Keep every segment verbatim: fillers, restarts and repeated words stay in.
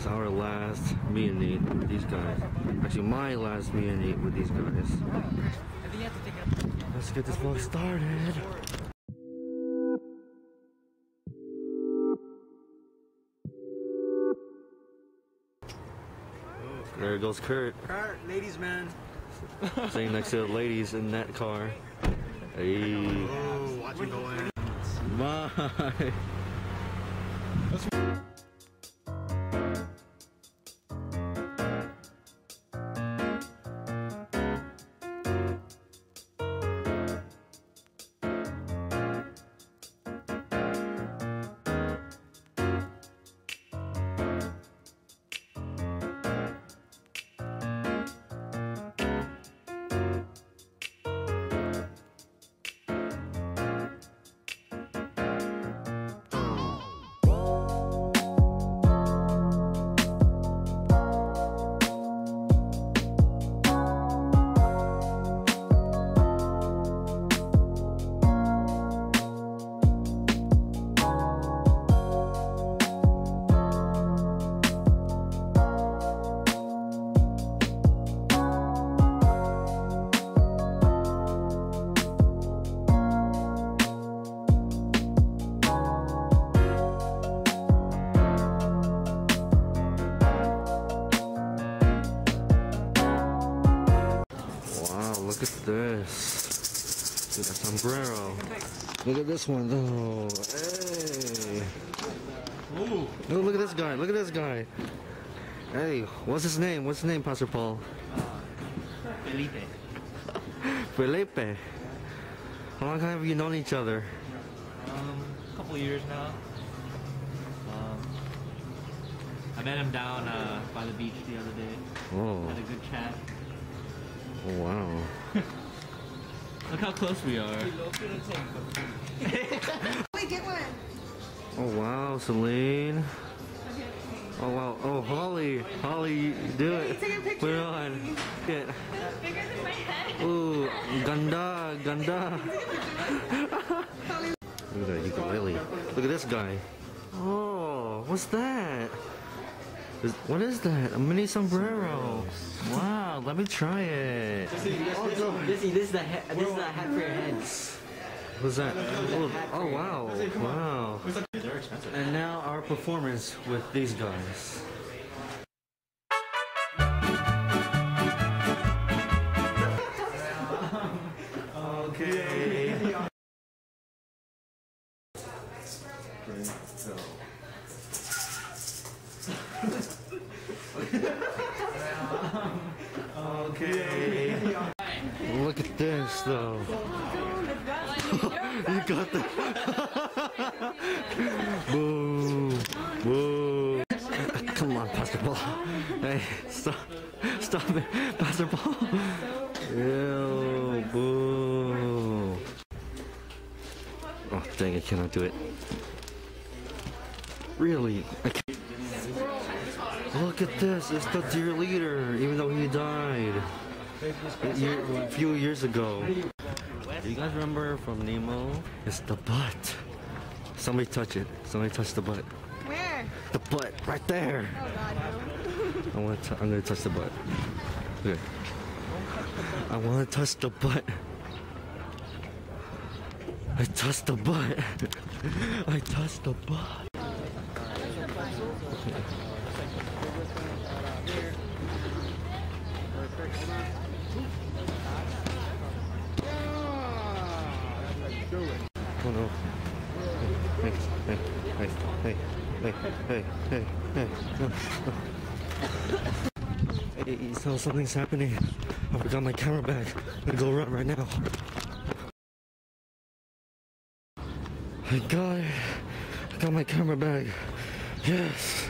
is our last meet and eat with these guys. Actually, my last meet and eat with these guys. Let's get this vlog started. There goes Kurt. Kurt, ladies man. Sitting next to the ladies in that car. Hey. Oh, watch it go in. Bye. Look at this. Look at that sombrero. Look at this one though. Hey. Oh, look at this guy. Look at this guy. Hey, what's his name? What's his name, Pastor Paul? Felipe. Felipe. How long have you known each other? Um, a couple years now. Um, I met him down uh, by the beach the other day. Oh. Had a good chat. Oh, wow. Look how close we are. Wait, get one. Oh, wow, Celine. Oh, wow. Oh, Holly. Holly, do it. Put it on. Get. That's bigger than my head. Ooh, ganda, ganda. Look at that ukulele. Look at this guy. Oh, what's that? Is, what is that? A mini sombrero. Wow, let me try it. Also, this, this is the hat. This is the hat for your head. What's that? Oh, oh wow, wow. And now our performance with these guys. Okay. Okay. Look at this though. You got that. Boo. Boo. Come on, Pastor Paul. Hey, stop. Stop it, Pastor Paul. Ew, boo. Oh, dang, I cannot do it. Really? I can't. Look at this, it's the dear leader, even though he died a, year, a few years ago. Do you guys remember from Nemo? It's the butt. Somebody touch it. Somebody touch the butt. Where? The butt, right there. Oh God, no. I want to. I'm gonna touch the butt. Okay. I want to touch the butt. I touched the butt. I touched the butt. Oh no. Hey, hey, hey, hey, hey, hey, hey, hey. No, no. Hey, so something's happening. I forgot my camera bag. I'm gonna go run right now. I got it. I got my camera bag. Yes.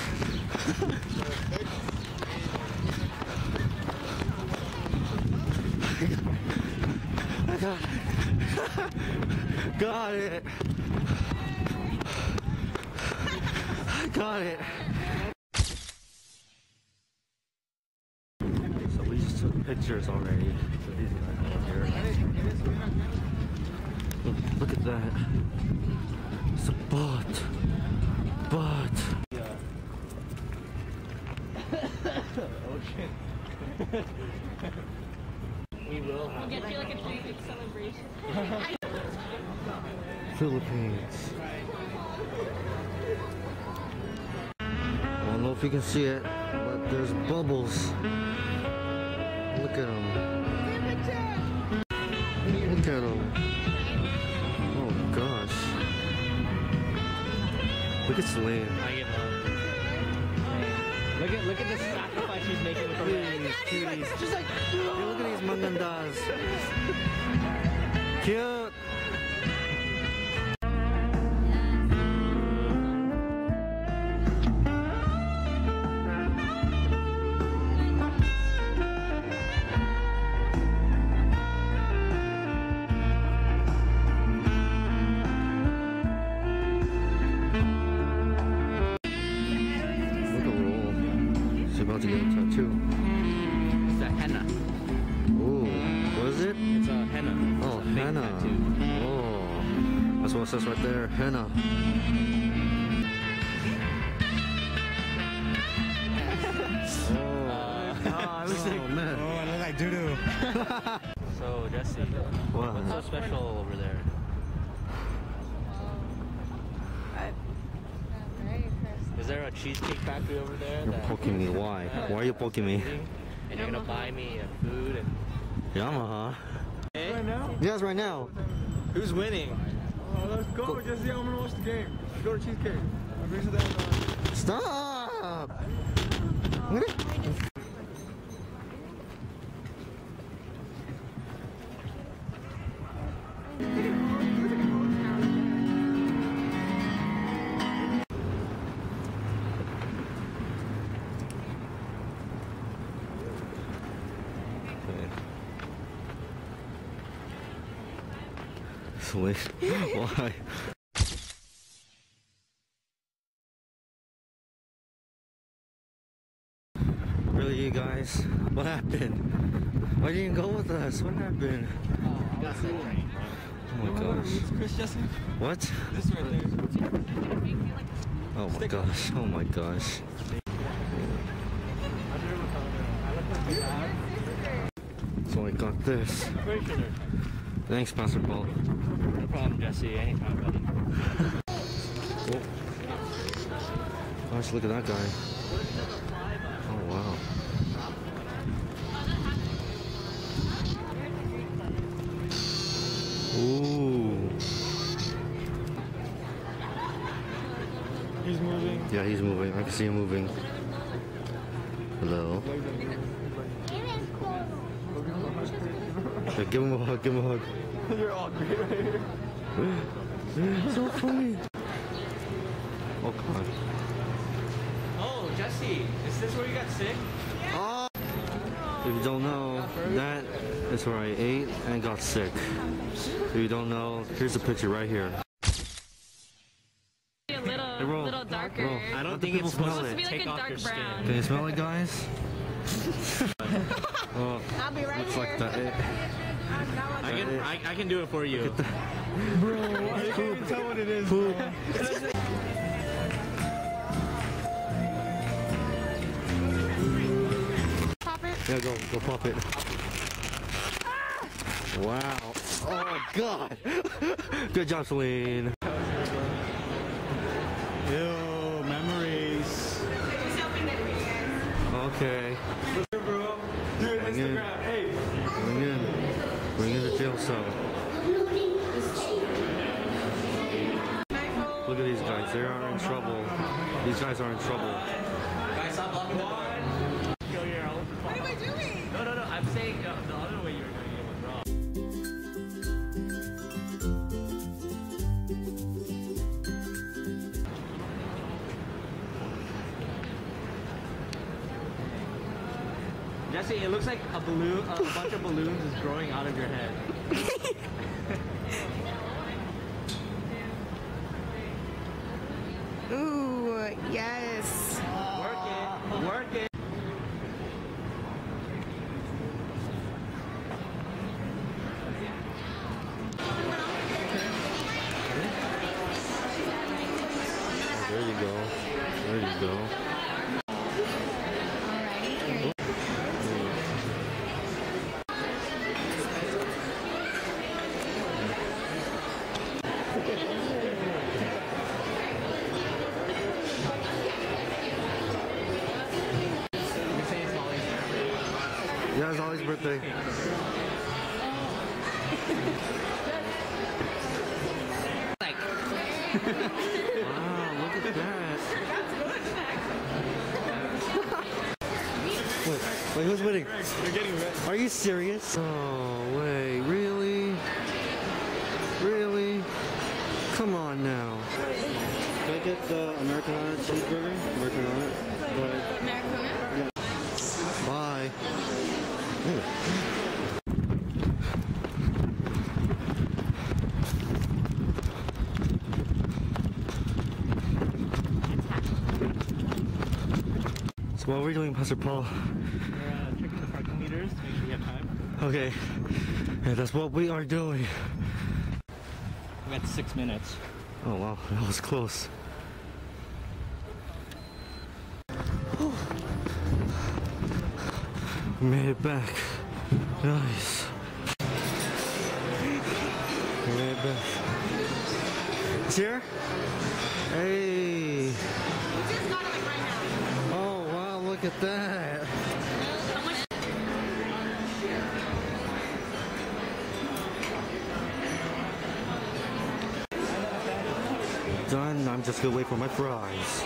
I got it. Got it. I got it. So we just took pictures already. So these guys over here. Look, look at that. It's a bot. Bot. promotion. We will. We'll get you like a three week celebration. Philippines. I don't know if you can see it, but there's bubbles. Look at them. Look at them. Oh gosh. Look at Celine. I give up. Look at look at the sacrifice she's making with her legs. Cuties. She's like, hey, look at these mangandas. Cute. About to get a tattoo. It's a henna. Ooh, what is it? It's a henna. Oh, It's a fake henna. tattoo. Oh, that's what it says right there. Henna. Oh, Uh, oh man. Oh, I look like doo-doo. So Jesse, What? what's so special over there? Is there a cheesecake factory over there? You're that- poking me. Why? Why are you poking me? And you're gonna buy me uh, food and. Yamaha. Right now? Yes, right now. Who's winning? Oh, let's go, Jesse. I'm gonna watch the game. Let's go to Cheesecake. I'll bring you that. Uh, Stop. Wait, why? Really, you guys? What happened? Why didn't you go with us? What happened? Oh my gosh. Chris Jesse? What? This right there. Oh my gosh. Oh my gosh. So I got this. Thanks, Pastor Paul. No problem, Jesse. Anytime, buddy. Oh. Gosh, look at that guy. Oh wow. Ooh. He's moving. Yeah, he's moving. I can see him moving. Hello. Yeah, give him a hug. Give him a hug. You're all great right here. So funny. Oh God. Oh, Jesse, is this where you got sick? Oh. If you don't know, that is where I ate and got sick. If you don't know, here's a picture right here. A little, Hey, bro. little darker. Bro. I don't Let think the it's people supposed smell to it. Be like take a off dark your skin. brown. Can you smell it, guys? Oh, I'll be right looks here. like that. It, I can I, I can do it for you. Bro, I can't even tell what it is, Who? bro. Pop it. Yeah, go, go pop it. Wow. Oh God. Good job, Celine. Ew, memories. Okay. Bro. Dude, Bring in. Instagram. Hey. Bring in. Bring in the jail cell. Look at these guys. They are in trouble. These guys are in trouble. Guys, stop blocking the door. What am I doing? No, no, no. I'm saying uh, the other way you were doing it was wrong. Jesse, it looks like a balloon, a bunch of balloons is growing out of your head. Ooh, yes. Work it, work it. There you go. There you go. way. Like, Wow, look at that. Wait, wait, who's winning? You're getting red. Are you serious? Oh, wait, really? Really? Come on now. Can I get the Americana cheeseburger? Americana? Go ahead. Americana? Bye. Ooh. So what are we doing, Pastor Paul? we're uh, checking the parking meters to make sure we have time. Okay. Yeah, that's what we are doing. We got six minutes. Oh wow, that was close. We made it back. Nice. We made it back. It's here? Hey. Oh wow, look at that. Done. I'm just gonna wait for my fries.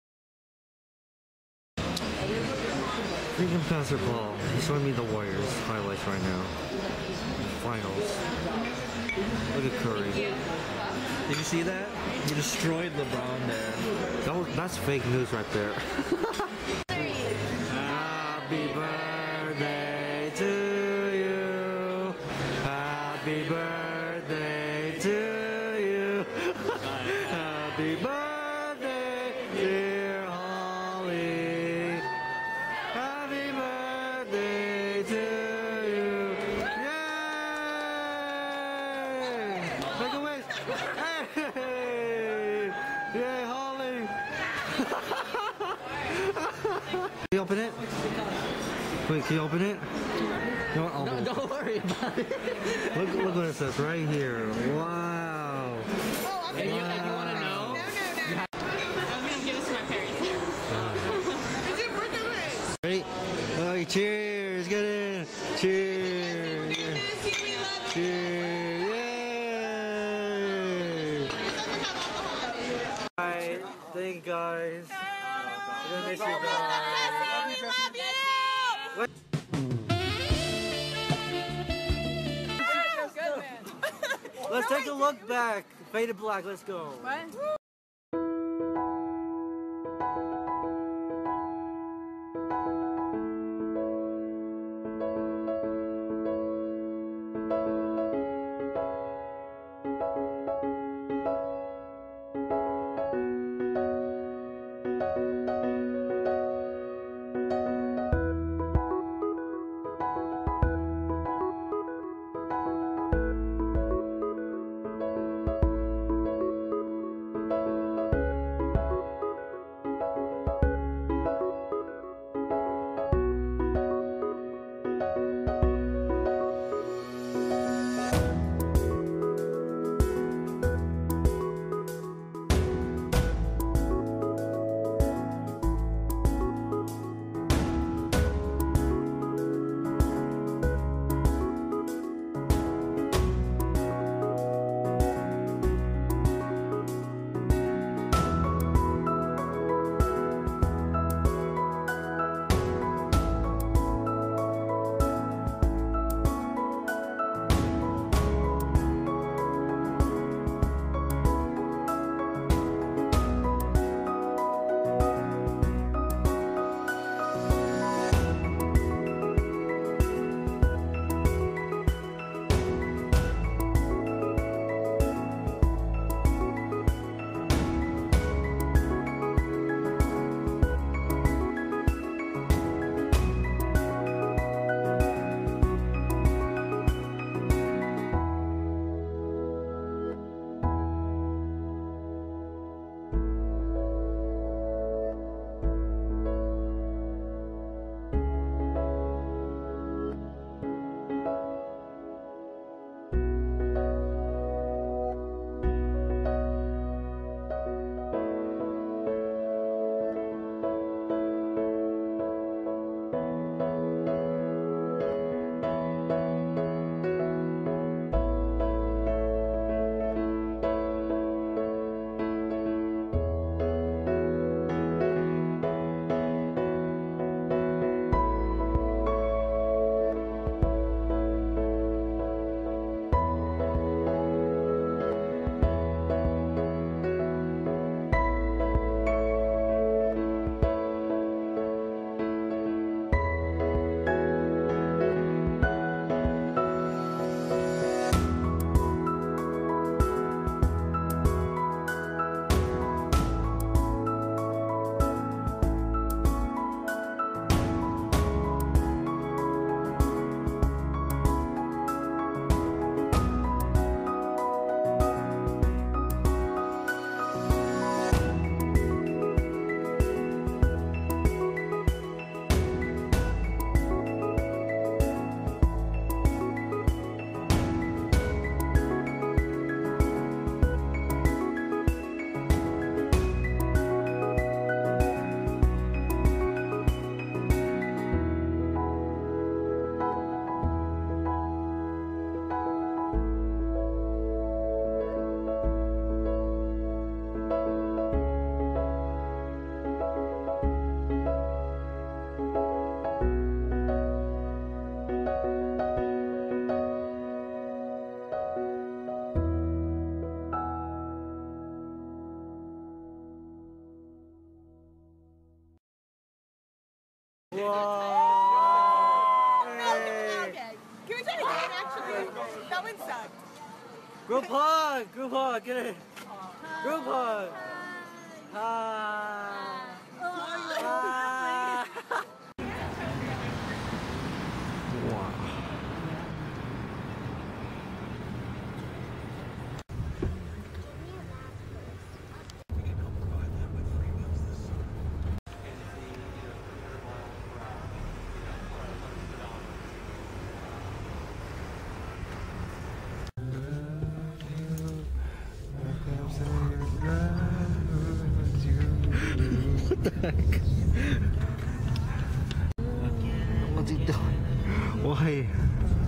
Freaking Pastor Paul. He's showing me the Warriors highlights right now. Finals. Look at Curry. Did you see that? You destroyed LeBron there. That was, that's fake news right there. Happy birthday to you. Happy birthday to you. Happy birthday, dear Holly. Happy birthday to you. Yay! Make a wish. Hey! Yay, Holly! Can you open it? Wait, can you open it? No, I'll No, open it. don't worry about it. Look, look what it says right here. Wow. Hey, you, you want to know? No, no, no. I'm gonna give this to my parents. It's your birthday. Ready? Okay, cheers. Get in. Cheers. Cheers. Yay. Alright, thank you guys. I'm gonna miss you guys. Let's take a look back. Faded Black, let's go. What? that one sucked. Group hug! Group hug! Get it! Group hug! Hi! Hi! Wow. What the heck? What's he doing? Why?